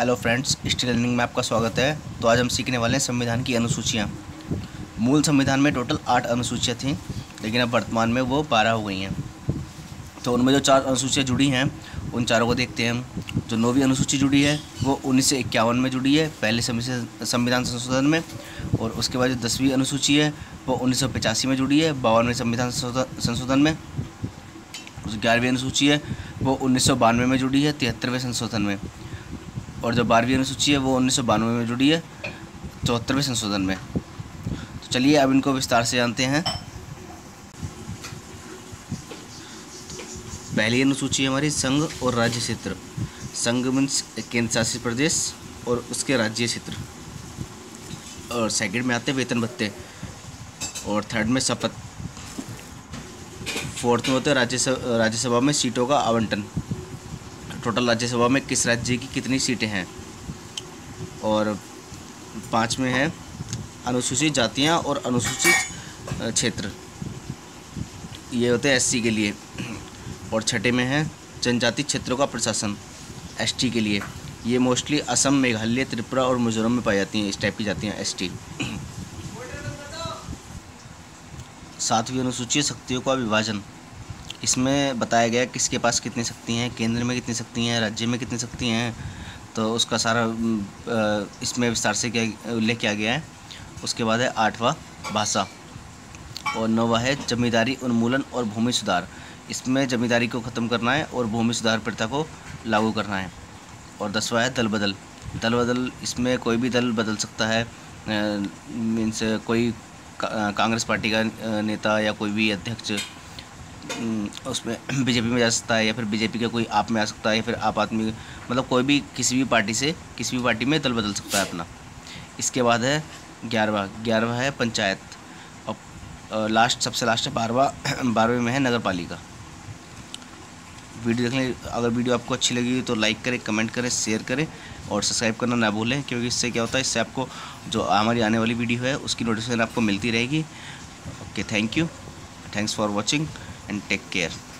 Hello friends, history learning में आपका स्वागत है। तो आज हम सीखने वाले हैं संविधान की अनुसूचियाँ। मूल संविधान में टोटल 8 अनुसूचियाँ थीं, लेकिन अब वर्तमान में वो 12 हो गई हैं। तो उनमें जो 4 अनुसूचियाँ जुड़ी हैं उन चारों को देखते हैं हम। जो 9वीं अनुसूची जुड़ी है वो 1951 में जुड़ी है, पहले संविधान संशोधन में। और उसके बाद जो 10वीं अनुसूची है वो 1985 में जुड़ी है, 52वें संविधान संशोधन में। जो 11वीं अनुसूची है वो 1992 में जुड़ी है, 73वें संशोधन में। और जो 12वीं अनुसूची है वो 1992 में जुड़ी है, 74वें संशोधन में। तो चलिए अब इनको विस्तार से जानते हैं। पहली अनुसूची है हमारी संघ और राज्य क्षेत्र। संघ मीन्स केंद्र शासित प्रदेश और उसके राज्य क्षेत्र। और सेकंड में आते हैं वेतन भत्ते, और थर्ड में शपथ। फोर्थ में होते हैं राज्यसभा में सीटों का आवंटन। टोटल राज्यसभा में किस राज्य की कितनी सीटें हैं। और 5 में है अनुसूचित जातियां और अनुसूचित क्षेत्र, ये होते हैं एससी के लिए। और 6 में है जनजाति क्षेत्रों का प्रशासन, एसटी के लिए। ये मोस्टली असम, मेघालय, त्रिपुरा और मिजोरम में पाई जाती हैं, इस टाइप की जातियां एसटी। 7वीं अनुसूची शक्तियों का विभाजन। इसमें बताया गया किसके पास कितनी शक्ति हैं, केंद्र में कितनी शक्ति हैं, राज्य में कितनी शक्ति हैं। तो उसका सारा इसमें विस्तार से क्या उल्लेख किया गया है। उसके बाद है 8वां भाषा, और 9वां है जमींदारी उन्मूलन और भूमि सुधार। इसमें जमींदारी को ख़त्म करना है और भूमि सुधार प्रथा को लागू करना है। और 10वां है दल बदल। दल बदल, इसमें कोई भी दल बदल सकता है। मीन्स कोई कांग्रेस पार्टी का नेता या कोई भी अध्यक्ष उसमें बीजेपी में जा सकता है, या फिर बीजेपी का कोई आप में आ सकता है, या फिर आप आदमी, मतलब कोई भी किसी भी पार्टी से किसी भी पार्टी में दल बदल सकता है अपना। इसके बाद है 11वां है पंचायत। और सबसे लास्ट है 12वें में है नगर पालिका। वीडियो देखने, अगर वीडियो आपको अच्छी लगी तो लाइक करें, कमेंट करें, शेयर करें और सब्सक्राइब करना ना भूलें, क्योंकि इससे क्या होता है, इससे आपको जो हमारी आने वाली वीडियो है उसकी नोटिफिकेशन आपको मिलती रहेगी। Okay, thanks for watching and take care.